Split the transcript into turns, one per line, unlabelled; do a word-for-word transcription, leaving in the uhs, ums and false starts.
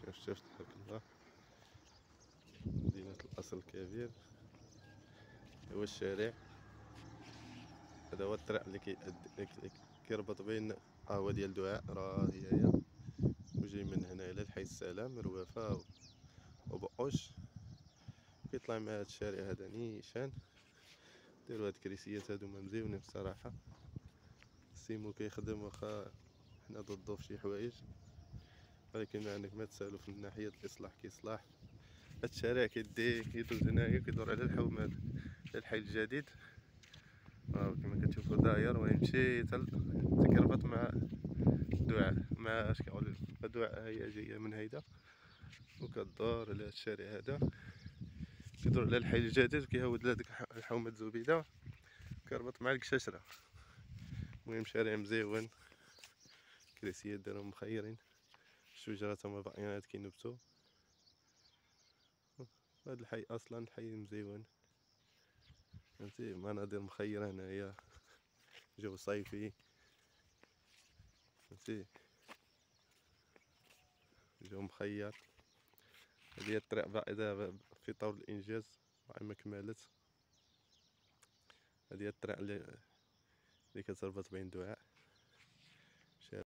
شوف شوف تبارك الله، مدينة الأصل الكبير. هو الشارع هذا هو الطريق اللي كي كيربط بين قهوة ديال دعاء، راه هي هي، وجاي من هنا إلى الحي السلام روافة وبقوش، وكيطلع مع هاد الشارع هذا نيشان. دارو هاد الكريسيات هادوما مزيونين بصراحة. السيمو كيخدم واخا حنا ضدو فشي حوايج، ولكن ما عندك ما تسالو في ناحية الإصلاح كيصلاح. هاد الشارع كيدي كيدوز هنايا كيدور على الحومات، على الحي الجديد، ها كما كتشوفو داير ويمشي حتى كيربط مع دعاء، مع اش كيقولوا دعاء. هي جاية من هيدا وكدور على هاد الشارع هذا، كيدور على الحي الجديد كيهود لهاديك الحومة زبيدة، كيربط مع الكشاشرة. المهم شارع مزيون، كريسيات داروهم مخيرين، الشجرة هما باقيين كينبتو. هاد الحي اصلا حي مزيون، فهمتي، مناظر مخيرة هنايا، جو صيفي، فهمتي، جو مخير. هادي هي الطريق باقي في طور الانجاز، باقي مكمالت. هادي هي الطريق اللي اللي كتربط بين دعاء